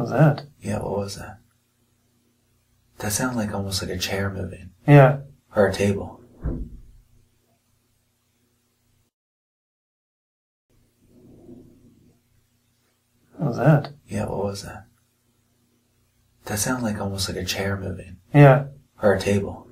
was that? Yeah, what was that? That sounded like almost like a chair moving. Yeah. Or a table. What was that? Yeah, what was that? That sounded like almost like a chair moving. Yeah. Or a table.